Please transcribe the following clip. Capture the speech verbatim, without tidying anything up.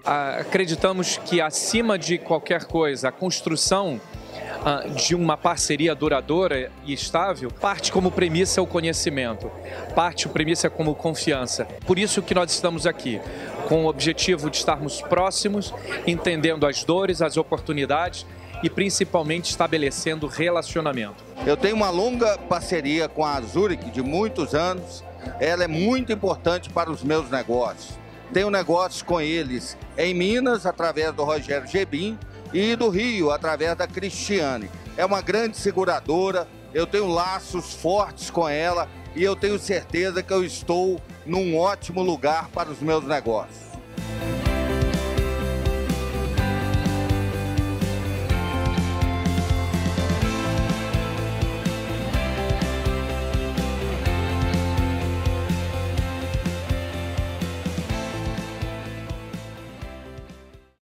acreditamos que, acima de qualquer coisa, a construção de uma parceria duradoura e estável parte como premissa o conhecimento, parte como premissa como confiança. Por isso que nós estamos aqui, com o objetivo de estarmos próximos, entendendo as dores, as oportunidades e principalmente estabelecendo relacionamento. Eu tenho uma longa parceria com a Zurich de muitos anos, ela é muito importante para os meus negócios. Tenho negócios com eles em Minas, através do Rogério Gebim, e do Rio, através da Cristiane. É uma grande seguradora, eu tenho laços fortes com ela e eu tenho certeza que eu estou num ótimo lugar para os meus negócios.